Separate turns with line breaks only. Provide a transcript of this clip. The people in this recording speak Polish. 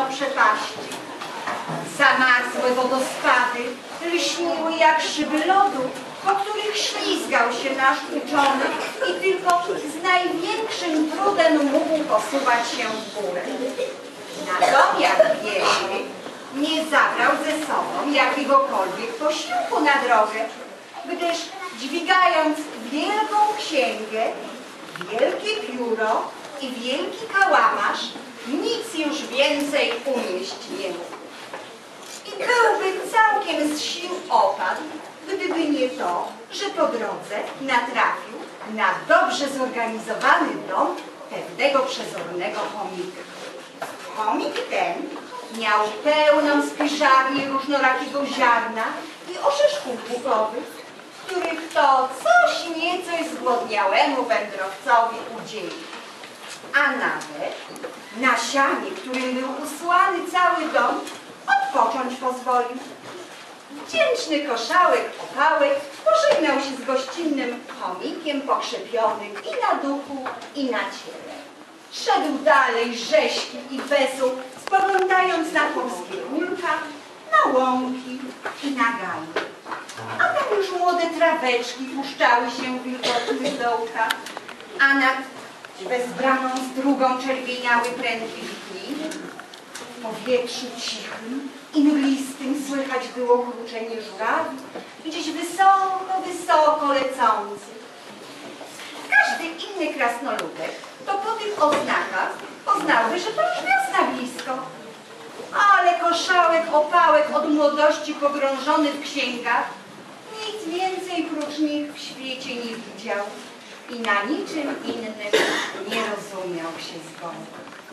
próżno przepaści. Zamarzłe wodospady lśniły jak szyby lodu, po których ślizgał się nasz uczony i tylko z największym trudem mógł posuwać się w górę. Natomiast Biegły nie zabrał ze sobą jakiegokolwiek posiłku na drogę, gdyż dźwigając wielką księgę, wielkie pióro i wielki kałamarz, nic już więcej unieść nie mógł. I byłby całkiem z sił opadł, gdyby nie to, że po drodze natrafił na dobrze zorganizowany dom pewnego przezornego chomika. Chomik ten miał pełną spiżarnię różnorakiego ziarna i orzeszków bukowych, których to coś niecoś zgłodniałemu wędrowcowi udzielił. A nawet na sianie, którym był usłany cały dom, odpocząć pozwolił. Wdzięczny koszałek opałek pożegnał się z gościnnym chomikiem pokrzepionym i na duchu, i na ciele. Szedł dalej rzeźki i wesół, spoglądając na polskie rólka, na łąki i na gaje. A tam już młode traweczki puszczały się w wilgotnych dołkach, a nad bezbraną strugą czerwieniały prędki dni. W powietrzu cichym i mglistym słychać było kruczenie żurawi, gdzieś wysoko, wysoko lecących. Każdy inny krasnoludek to po tych oznakach poznałby, że to już wiosna blisko. Ale koszałek opałek od młodości pogrążony w księgach nic więcej prócz nich w świecie nie widział i na niczym innym nie rozumiał się zgody.